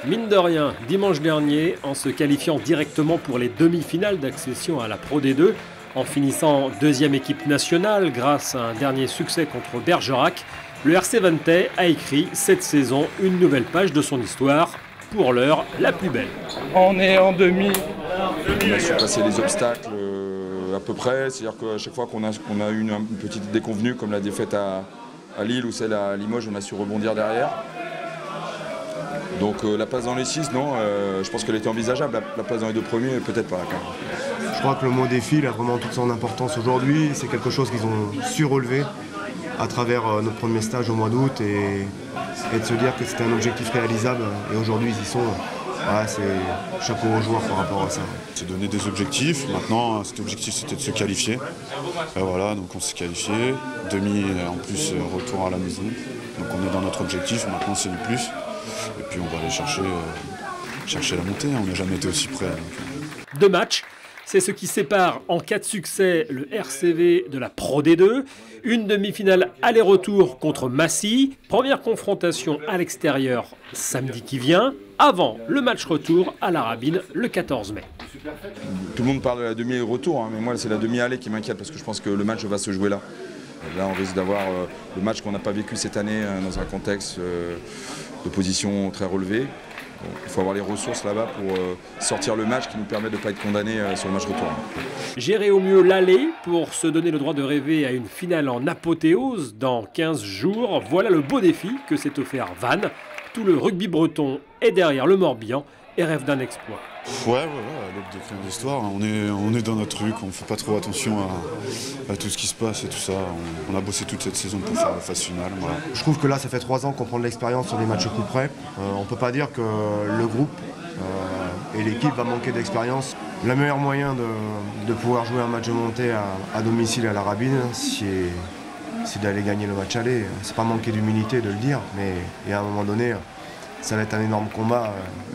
Mine de rien, dimanche dernier, en se qualifiant directement pour les demi-finales d'accession à la Pro D2, en finissant deuxième équipe nationale grâce à un dernier succès contre Bergerac, le RC Vantais a écrit cette saison une nouvelle page de son histoire, pour l'heure la plus belle. On est en demi. On a surpassé les obstacles à peu près, c'est-à-dire qu'à chaque fois qu'on a eu une petite déconvenue comme la défaite à Lille ou celle à Limoges, on a su rebondir derrière. Donc la place dans les 6, non, je pense qu'elle était envisageable. La place dans les 2 premiers, peut-être pas. Quand même. Je crois que le mot défi il a vraiment toute son importance aujourd'hui. C'est quelque chose qu'ils ont su relever à travers notre premier stage au mois d'août et de se dire que c'était un objectif réalisable. Et aujourd'hui, ils y sont. Ouais, c'est chapeau aux joueurs par rapport à ça. C'est donner des objectifs. Maintenant, cet objectif, c'était de se qualifier. Et voilà, donc on s'est qualifié. Demi, en plus, retour à la maison. Donc on est dans notre objectif. Maintenant, c'est du plus. Et puis on va aller chercher la montée. On n'a jamais été aussi près. Donc... 2 matchs. C'est ce qui sépare en cas de succès le RCV de la Pro D2. Une demi-finale aller-retour contre Massy. Première confrontation à l'extérieur samedi qui vient, avant le match retour à la Rabine le 14 mai. Tout le monde parle de la demi-retour, hein, mais moi c'est la demi-aller qui m'inquiète parce que je pense que le match va se jouer là. Là on risque d'avoir le match qu'on n'a pas vécu cette année dans un contexte de position très relevée. Bon, il faut avoir les ressources là-bas pour sortir le match qui nous permet de ne pas être condamné sur le match retour. Gérer au mieux l'aller pour se donner le droit de rêver à une finale en apothéose dans 15 jours. Voilà le beau défi que s'est offert Vannes. Tout le rugby breton est derrière le Morbihan et rêve d'un exploit. Ouais, voilà, l'aube d'écrire l'histoire. On est dans notre truc, on ne fait pas trop attention à tout ce qui se passe et tout ça. On a bossé toute cette saison pour faire la phase finale. Voilà. Je trouve que là, ça fait 3 ans qu'on prend de l'expérience sur les matchs coup près. On ne peut pas dire que le groupe et l'équipe va manquer d'expérience. Le meilleur moyen de pouvoir jouer un match de montée à domicile à la Rabine, c'est d'aller gagner le match aller. C'est pas manquer d'humilité de le dire, mais à un moment donné, ça va être un énorme combat.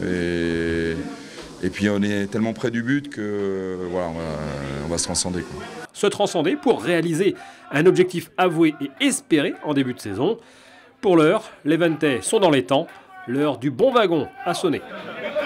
Et puis on est tellement près du but que voilà, on va se transcender. Quoi. Se transcender pour réaliser un objectif avoué et espéré en début de saison. Pour l'heure, les Vantais sont dans les temps. L'heure du bon wagon a sonné.